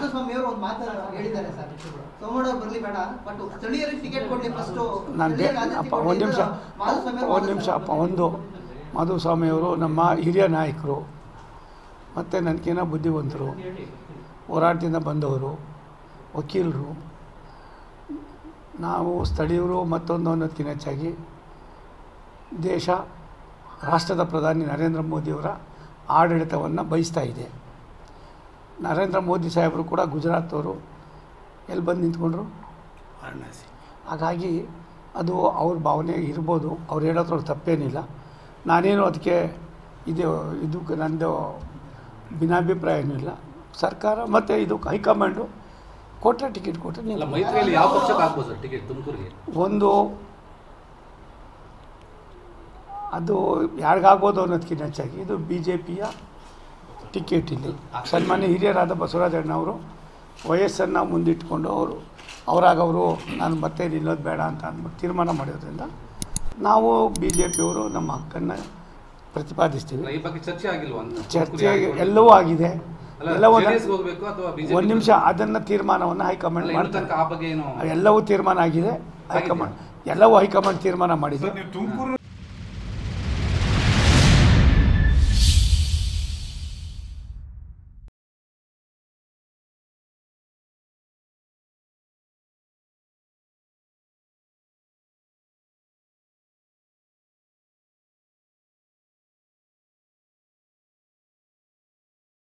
ಮಾಧುಸ್ವಾಮಿ ಅವರು ಒಂದು ಮಾತು ಹೇಳಿದ್ದಾರೆ ಸರ್, ಸೋಮಣ್ಣ ಅವರು ಬರಲಿ ಬೇಡ, ಬಟ್ ಸ್ಥಳೀಯರಿಗೆ ಟಿಕೆಟ್ ಕೊಡಲಿ ಫಸ್ಟ್. ಒಂದು ನಿಮಿಷ ಅಪ್ಪ. ಮಾಧುಸ್ವಾಮಿಯವರು ನಮ್ಮ ಹಿರಿಯ ನಾಯಕರು, ಮತ್ತು ನನಗೇನೋ ಬುದ್ಧಿವಂತರು, ಹೋರಾಟದಿಂದ ಬಂದವರು, ವಕೀಲರು. ನಾವು ಸ್ಥಳೀಯರು ಮತ್ತೊಂದು ಅನ್ನೋದಕ್ಕಿಂತ ಹೆಚ್ಚಾಗಿ ದೇಶ, ರಾಷ್ಟ್ರದ ಪ್ರಧಾನಿ ನರೇಂದ್ರ ಮೋದಿಯವರ ಆಡಳಿತವನ್ನು ಬಯಸ್ತಾ ಇದೆ. ನರೇಂದ್ರ ಮೋದಿ ಸಾಹೇಬರು ಕೂಡ ಗುಜರಾತವರು ಎಲ್ಲಿ ಬಂದು ನಿಂತ್ಕೊಂಡ್ರು? ವಾರಣಾಸಿ. ಹಾಗಾಗಿ ಅದು ಅವ್ರ ಭಾವನೆ ಇರ್ಬೋದು, ಅವ್ರು ಹೇಳೋದ್ರೊಳಗೆ ತಪ್ಪೇನಿಲ್ಲ. ನಾನೇನು ಅದಕ್ಕೆ ಇದು ನನ್ನದು ಭಿನ್ನಾಭಿಪ್ರಾಯ ಏನೂ ಇಲ್ಲ. ಸರ್ಕಾರ ಮತ್ತು ಇದು ಹೈಕಮಾಂಡು ಕೊಟ್ಟರೆ ಟಿಕೆಟ್ ಕೊಟ್ಟರೆ ನೀವು ಮೈತ್ರಿಯಲ್ಲಿ ಯಾವ ಪಕ್ಷಕ್ಕೆ ಹಾಕ್ಬೋದು ಸರ್ ಟಿಕೆಟ್ ತುಮಕೂರಿಗೆ? ಒಂದು ಅದು ಯಾರಿಗಾಗ್ಬೋದು ಅನ್ನೋದಕ್ಕಿಂತ ಹೆಚ್ಚಾಗಿ ಇದು BJPಯ ಟಿಕೆಟ್. ಇಲ್ಲಿ ಸನ್ಮಾನ್ಯ ಹಿರಿಯರಾದ ಬಸವರಾಜಣ್ಣವರು ವಯಸ್ಸನ್ನು ಮುಂದಿಟ್ಕೊಂಡು ಅವರಾಗವರು ನಾನು ಮತ್ತೆ ನಿಲ್ಲೋದು ಬೇಡ ಅಂತ ಅಂದ್ಬಿಟ್ಟು ತೀರ್ಮಾನ ಮಾಡಿರೋದ್ರಿಂದ ನಾವು BJPಯವರು ನಮ್ಮ ಹಕ್ಕನ್ನು ಪ್ರತಿಪಾದಿಸ್ತೀವಿ. ಚರ್ಚೆ ಎಲ್ಲವೂ ಆಗಿದೆ. ಒಂದು ನಿಮಿಷ, ಅದನ್ನು ತೀರ್ಮಾನವನ್ನು ಹೈಕಮಾಂಡ್ ಮಾಡ್ತಾರೆ. ಎಲ್ಲವೂ ತೀರ್ಮಾನ ಆಗಿದೆ. ಎಲ್ಲವೂ ಹೈಕಮಾಂಡ್ ತೀರ್ಮಾನ ಮಾಡಿದೆ.